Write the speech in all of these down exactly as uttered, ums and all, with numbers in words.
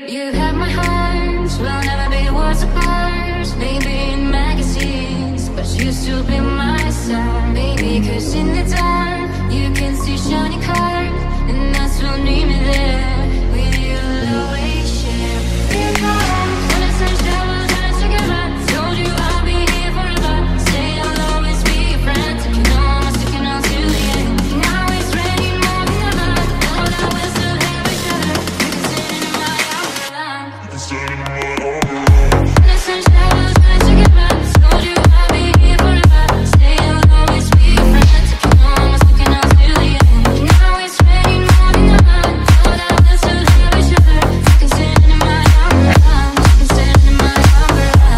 You have my heart, we'll never be worlds apart. Maybe in magazines, but you still be my side. Maybe cause in the dark, you can see shiny cars, and that's what need me there. With you, I'll always share. Here comes when the sun showers us together. Told you I'll be here forever. Say I'll always be your friend. Took you know I'm sticking on to the end. Now it's raining more than ever. Know that we'll still have each other. You can stand in my umbrella. You can stand in my umbrella. When the sun showers us together. Told you I'll be here forever. Say I'll always be your friend. Took you know I'm sticking on to the end. Now it's raining more than ever. Know that we'll still have each other. You can stand in my umbrella. You can stand in my umbrella.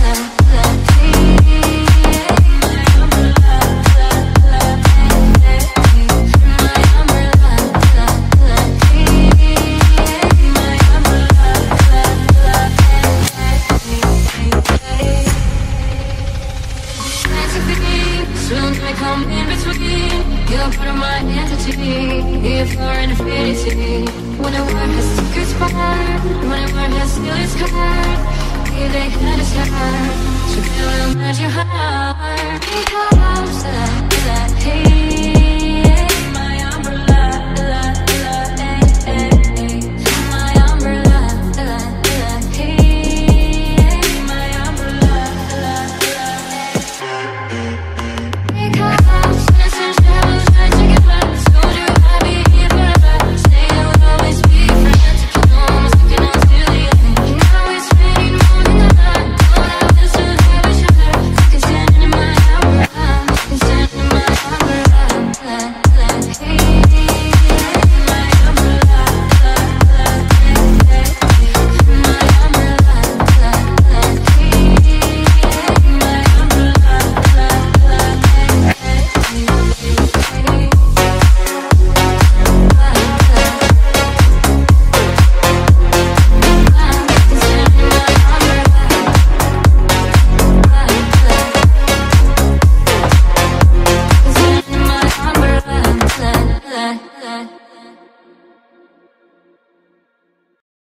Soon we come in between. You're part of my entity. Here for infinity. When a word has secret spark, when a word has still its card, here they had us hard. So we'll match your heart. Because that, that, hey.